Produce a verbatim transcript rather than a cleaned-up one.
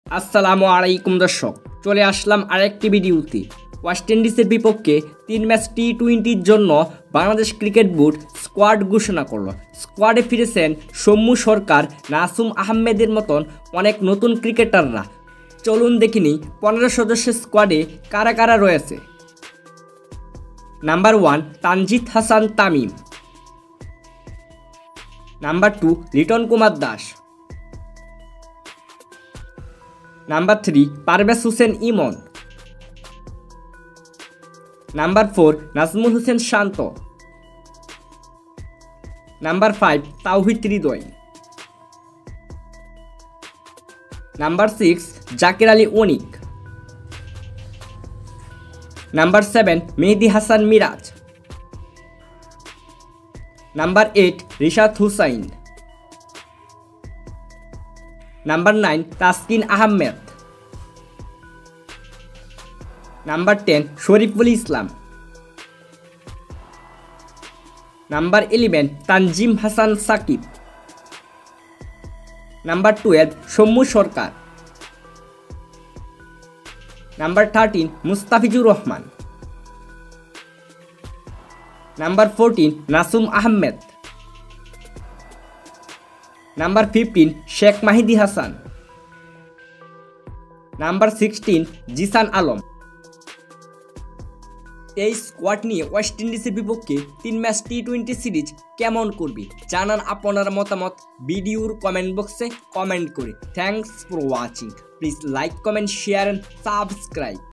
আসসালামু আলাইকুম দর্শক, চলে আসলাম আরেকটি ভিডিওতে। ওয়েস্ট ইন্ডিজের বিপক্ষে তিন ম্যাচ টি টোয়েন্টির জন্য বাংলাদেশ ক্রিকেট বোর্ড স্কোয়াড ঘোষণা করলো। স্কোয়াডে ফিরেছেন সৌম্য সরকার, নাসুম আহমেদের মতন অনেক নতুন ক্রিকেটাররা। চলুন দেখিনি পনেরো সদস্যের স্কোয়াডে কারা কারা রয়েছে। Number one Tanzid Hasan Tamim. Number two Liton Kumar Das. Number three Parvez Hossain Emon. Number four Najmul Hossain Shanto. Number five Towhid Hridoy. Number six Jaker Ali Anik. Number seven Mehidy Hasan Miraz. Number eight Rishad Hossain. Number nine Taskin Ahmed. Number ten Shoriful Islam. Number eleven Tanzim Hasan Sakib. Number twelve Soumya Sarkar. Number thirteen Mustafizur Rahman. Number fourteen Nasum Ahmed. Number fifteen Sheikh Mahidi Hasan. Number sixteen Jishan Alam. এই squad নিয়ে West ইন্ডিজের বিপক্ষে তিন match T twenty series কেমন করবে জানান আপনার মতামত ভিডিওর কমেন্ট বক্সে কমেন্ট করে। Thanks for watching. Please like, comment, share and subscribe.